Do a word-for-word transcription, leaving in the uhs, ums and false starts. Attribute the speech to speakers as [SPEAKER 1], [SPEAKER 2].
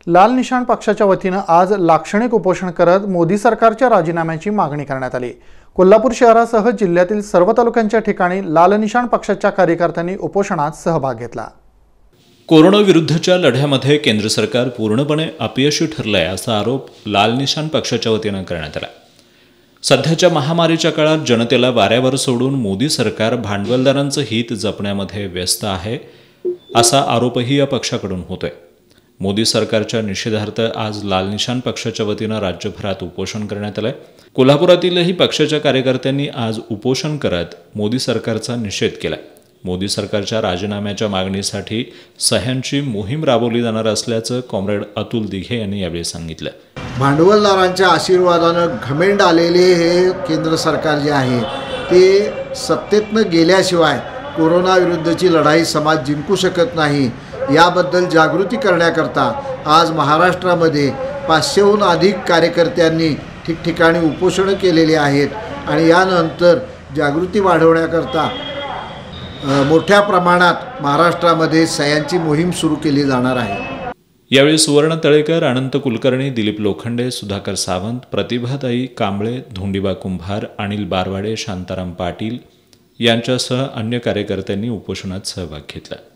[SPEAKER 1] लाल निशाण पक्षाच्या वतीनं आज लाक्षणिक उपोषण करत मोदी सरकारच्या राजीनाम्याची मागणी करण्यात आली। कोल्हापूर शहरासह जिल्ह्यातील सर्व तालुक्यांच्या ठिकाणी लाल निशाण पक्षाच्या कार्यकर्त्यांनी उपोषणात सहभाग घेतला।
[SPEAKER 2] कोरोना विरुद्धच्या लढ्यामध्ये केंद्र सरकार पूर्णपणे अपयशी ठरलंय असा आरोप लाल निशाण पक्षाच्या वतीनं करण्यात आला। सध्याच्या महामारीच्या काळात जनतेला वाऱ्यावर सोडून मोदी सरकार भांडवलदारांचं हित जपण्यामध्ये व्यस्त आहे असा आरोपही या पक्षाकडून होतोय। मोदी सरकारच्या निषेधार्थ आज लाल निशाण पक्षाच्या वतीनं राज्यभरात उपोषण करण्यात आलंय। कोल्हापुरातीलही पक्षाच्या कार्यकर्त्यांनी आज उपोषण करत मोदी सरकारचा निषेध केलाय। मोदी सरकारच्या राजीनाम्याच्या मागणीसाठी सह्यांची मोहीम राबवली जाणार असल्याचं कॉम्रेड अतुल दिघे यांनी यावेळी सांगितलं।
[SPEAKER 3] भांडवलदारांच्या आशीर्वादानं घमेंड आलेले हे केंद्र सरकार जे आहे ते सत्तेतनं गेल्याशिवाय कोरोना विरुद्धची लढाई समाज जिंकू शकत नाही याबद्दल जागृती करण्याकरता आज महाराष्ट्रामध्ये पाचशेहून अधिक कार्यकर्त्यांनी ठिकठिकाणी उपोषणं केलेली आहेत आणि यानंतर जागृती वाढवण्याकरता मोठ्या प्रमाणात महाराष्ट्रामध्ये सह्यांची मोहीम सुरू केली जाणार आहे।
[SPEAKER 2] यावेळी सुवर्ण तळेकर, अनंत कुलकर्णी, दिलीप लोखंडे, सुधाकर सावंत, प्रतिभाताई कांबळे, धोंडीबा कुंभार, अनिल बारवाडे, शांताराम पाटील यांच्यासह अन्य कार्यकर्त्यांनी उपोषणात सहभाग घेतला।